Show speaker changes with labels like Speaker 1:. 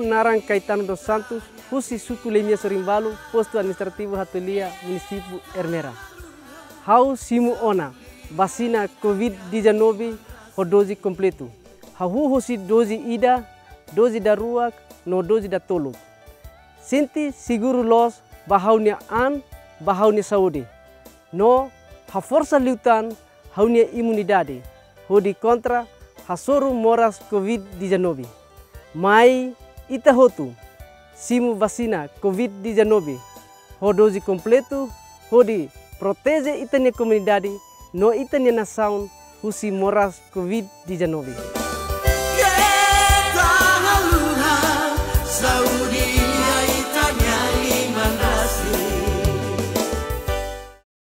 Speaker 1: Narang Caetano dos Santos, husi suku Lemia Sorimbalu, posto administrativo Hatulia, município Ermera. Hau simu ona, vacina COVID-19 ho dozi completo. Hau husi dozi ida, dozi da ruak, no dozi da toluk. Sinti seguro los bahaunya bahaunya saúde. No, ha força liutan, haunia imunidade. Hodi contra, ha soru moras COVID-19. Mai ita hotu, simu vacina COVID-19. Ho dozi completo, hodi protege itania comunidade, no itania nação, husi moras COVID-19.